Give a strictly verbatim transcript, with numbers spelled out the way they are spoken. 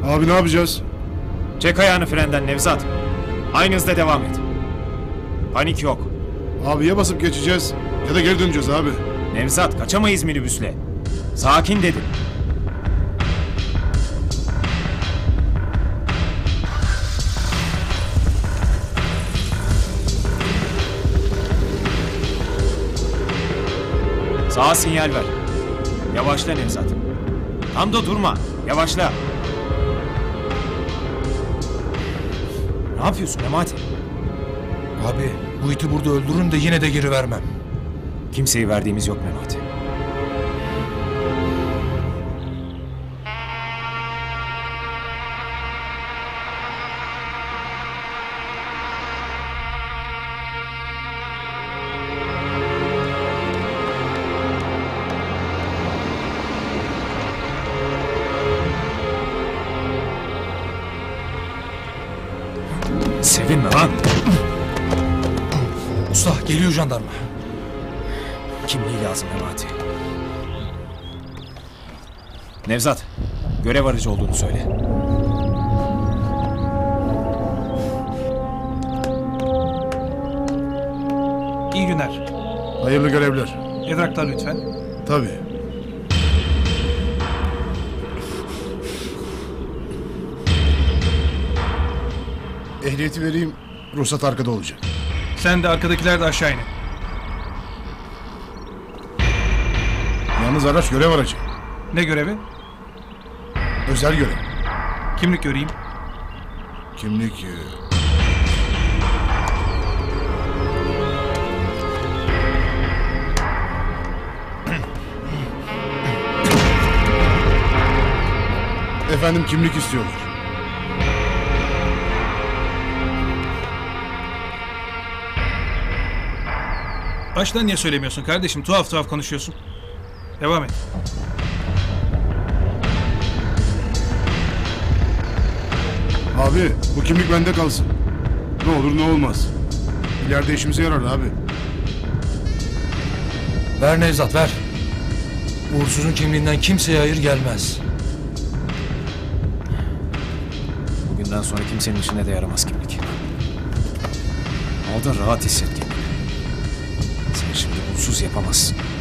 Abi ne yapacağız? Çek ayağını frenden Nevzat. Aynı hızda devam et. Panik yok. Abi ya basıp geçeceğiz ya da geri döneceğiz abi. Nevzat kaçamayız minibüsle. Sakin dedim. Sağa sinyal ver. Yavaşla Nevzat. Tam da durma. Yavaşla. Ne yapıyorsun Memati? Abi bu iti burada öldürürüm de yine de geri vermem. Kimseyi verdiğimiz yok Memati. Sevinme lan. Usta geliyor jandarma. Kimliği lazım Memati. Nevzat, görev aracı olduğunu söyle. İyi günler. Hayırlı görevler. Evraklar lütfen. Tabii. Ehliyeti vereyim, ruhsat arkada olacak. Sen de arkadakiler de aşağı inin. Yalnız araç görev aracı. Ne görevi? Özel görev. Kimlik göreyim. Kimlik... e, Efendim kimlik istiyorlar. Baştan niye söylemiyorsun kardeşim? Tuhaf tuhaf konuşuyorsun. Devam et. Abi bu kimlik bende kalsın. Ne olur ne olmaz. İleride işimize yarar abi. Ver Nevzat ver. Uğursuzun kimliğinden kimseye hayır gelmez. Bugünden sonra kimsenin işine de yaramaz kimlik. Al da rahat hisset kendini. Sen şimdi unsuz yapamazsın.